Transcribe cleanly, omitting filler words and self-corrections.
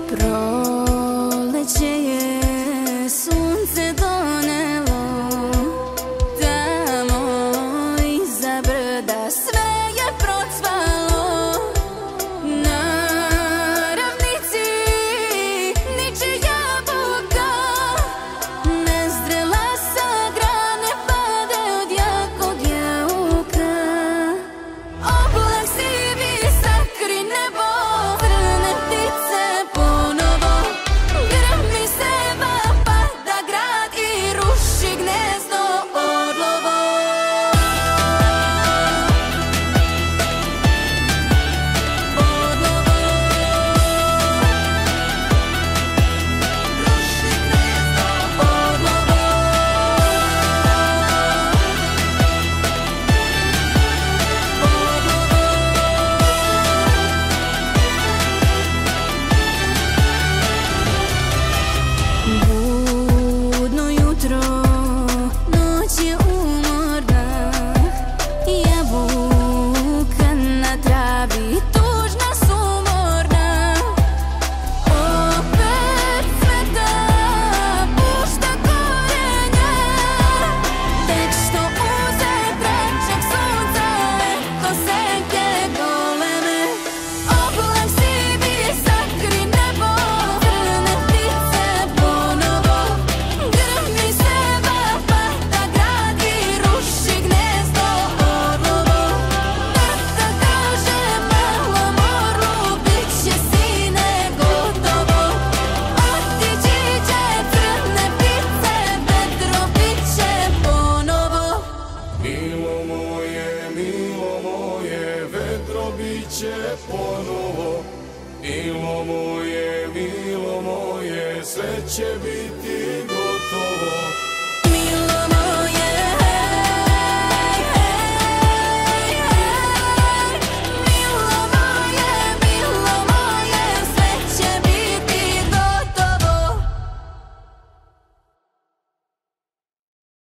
Proleće je sunce donelo, tamo iza brda sve je procvalo. Na ravnici niče jabuka, nezrela sa grane pade od jakog jauka. Oblak sivi sakri nebo, crne ptice ponovo, grmi seva, pada grad i ruši gnezdo orlovo. Ruši gnezdo orlovo. Budno jutro, noć je umorna, jabuka na travi tužna sumorna. Opet cveta, pušta korenja, tek što uze tračak sunca, eto senke goleme. Oblak sivi sakri nebo, crne ptice ponovo, grmi seva, pada grad i ruši gnezdo orlovo. Tata kaže malom orlu, bit će sine gotovo. Otići će crne ptice, vedro bit će ponovo. Milo moje, vedro biće ponovo. Milo moje, sve će biti